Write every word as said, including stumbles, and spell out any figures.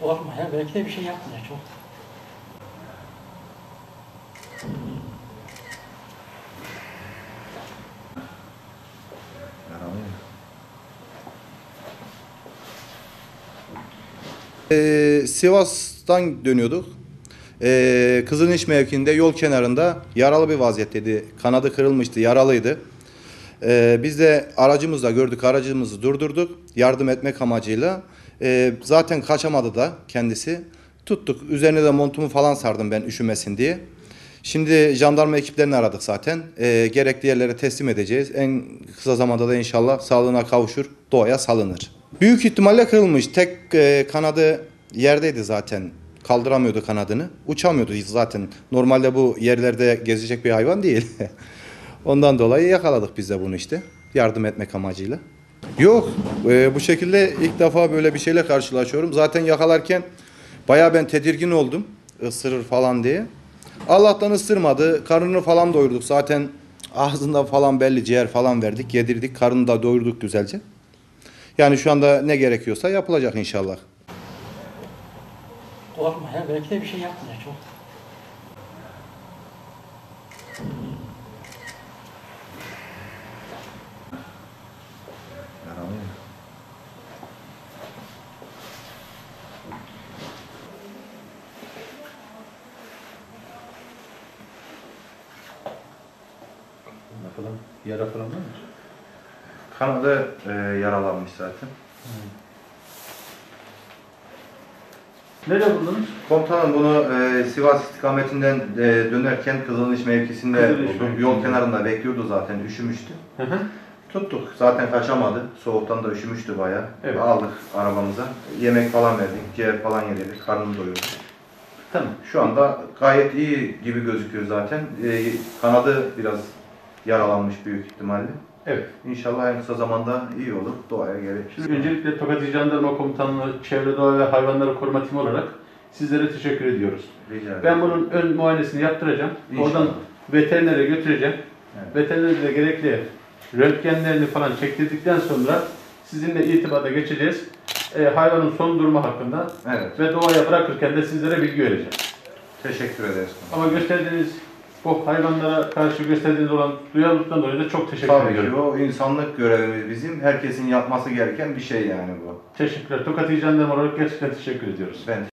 Korkma ya, belki de bir şey yapmayacak çok. Ee, Sivas'tan dönüyorduk. Ee, Kızılniş mevkiinde yol kenarında yaralı bir vaziyetteydi. Kanadı kırılmıştı, yaralıydı. Ee, biz de aracımızla gördük, aracımızı durdurduk. Yardım etmek amacıyla. Ee, zaten kaçamadı da kendisi. Tuttuk. Üzerine de montumu falan sardım ben üşümesin diye. Şimdi jandarma ekiplerini aradık zaten. Ee, gerekli yerlere teslim edeceğiz. En kısa zamanda da inşallah sağlığına kavuşur, doğaya salınır. Büyük ihtimalle kırılmış. Tek e, kanadı yerdeydi zaten. Kaldıramıyordu kanadını. Uçamıyordu zaten. Normalde bu yerlerde gezecek bir hayvan değil. Ondan dolayı yakaladık biz de bunu işte. Yardım etmek amacıyla. Yok. E, bu şekilde ilk defa böyle bir şeyle karşılaşıyorum. Zaten yakalarken bayağı ben tedirgin oldum. Isırır falan diye. Allah'tan ısırmadı. Karnını falan doyurduk. Zaten ağzında falan belli, ciğer falan verdik. Yedirdik. Karnını da doyurduk güzelce. Yani şu anda ne gerekiyorsa yapılacak inşallah. Korkma ya, belki de bir şey yapmayacak çok. Falan, yara falan var mı? Kanadı e, yaralanmış zaten. Nerede buldunuz? Komutanım bunu e, Sivas istikametinden e, dönerken Kızılniş mevkisinde Kızılniş buldum. mevkisinde. Yol kenarında bekliyordu zaten, üşümüştü. Hı hı. Tuttuk. Zaten kaçamadı. Soğuktan da üşümüştü bayağı. Evet. Aldık arabamıza. Yemek falan verdik. Ciğer falan yedik. Karnını doyurduk. Tamam. Şu anda gayet iyi gibi gözüküyor zaten. E, kanadı biraz yaralanmış büyük ihtimalle. Evet. İnşallah en kısa zamanda iyi olur. Doğaya gelir. Şimdi öncelikle Tokat İl Jandarma Komutanlığı Çevre Doğa ve Hayvanları Koruma Timi olarak sizlere teşekkür ediyoruz. Rica ederim. Ben bunun ön muayenesini yaptıracağım. İnşallah. Oradan veterinere götüreceğim. Evet. Veterinerde de gerekli röntgenlerini falan çektirdikten sonra sizinle irtibata geçeceğiz. Ee, hayvanın son durumu hakkında Evet. ve doğaya bırakırken de sizlere bilgi vereceğim. Teşekkür ederiz. Ama gösterdiğiniz bu hayvanlara karşı gösterdiğiniz olan duyarlılıktan dolayı da çok teşekkür Tabii ediyorum. ki o insanlık görevimiz bizim. Herkesin yapması gereken bir şey yani bu. Teşekkürler. Tokat İl Jandarma olarak gerçekten teşekkür ediyoruz. Ben